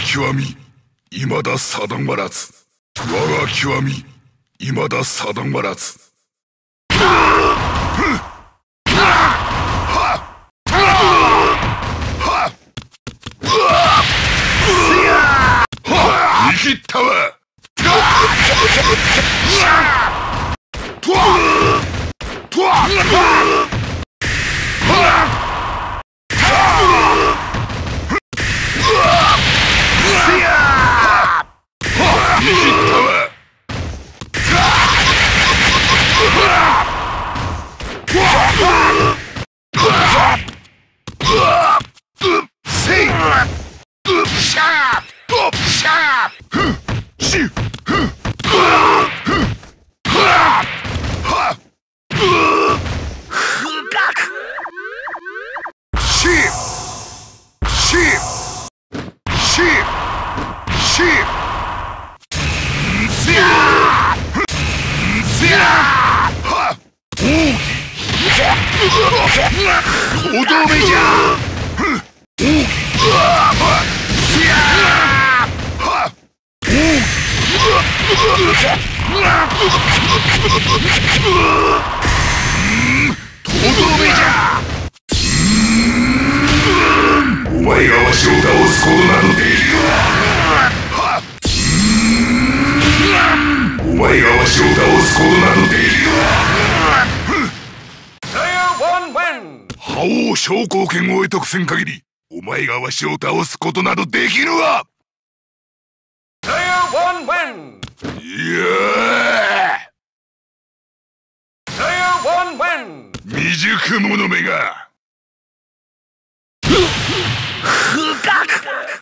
極み未だ定まらず。我が極み未だ定まらず。生きったわ。お前がわしを倒すことなどできるわ。お前がわしを倒すことなどできるわ。覇王昇降権を得得せん限り、お前がわしを倒すことなどできぬわ。いや未熟者めが。